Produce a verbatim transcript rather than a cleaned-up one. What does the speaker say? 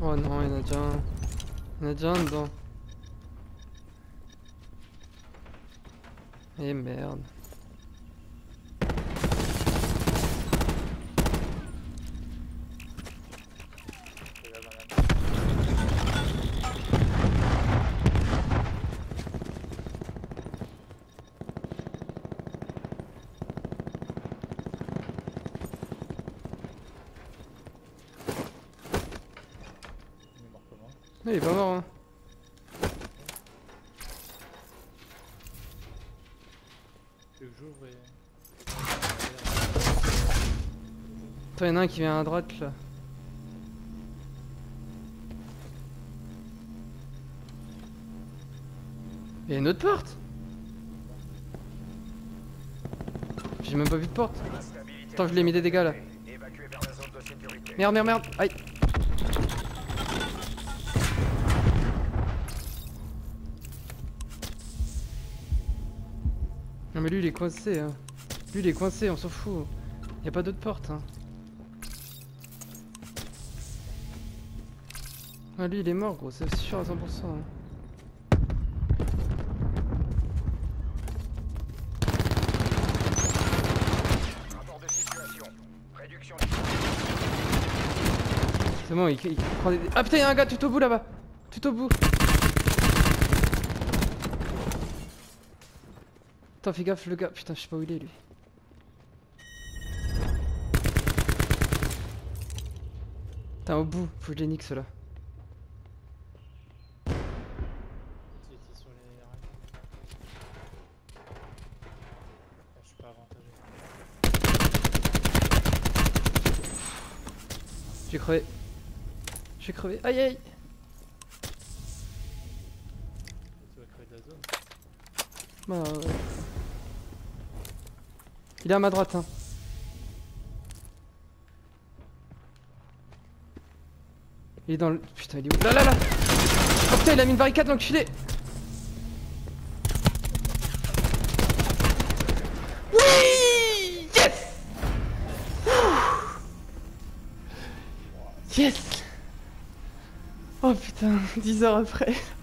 Oh non, il y en a déjà un. Il y en a déjà un dedans. Eh merde. Il est pas mort hein. Tu veux que j'ouvre et... Attends, y'en a un qui vient à droite là. Il y a une autre porte. J'ai même pas vu de porte. Attends, je lui ai mis des dégâts là. Merde, merde, merde. Aïe. Non mais lui il est coincé hein. Lui il est coincé, on s'en fout. Y a pas d'autre porte hein. Ah lui il est mort gros, c'est sûr à cent pour cent hein. C'est bon, il, il prend des... Ah putain y'a un gars tout au bout là-bas. Tout au bout. Attends, fais gaffe le gars, putain, je sais pas où il est lui. Putain, au bout, faut que je les nique ceux-là. Il était sur les rails. Je suis pas avantagé. J'ai crevé. J'ai crevé. Aïe aïe. Tu vas créer de la zone. Bah ouais. Il est à ma droite hein. Il est dans le... Putain il est où? Là là là. Oh putain il a mis une barricade l'enculé. Oui. Yes. Yes. Oh putain, dix heures après.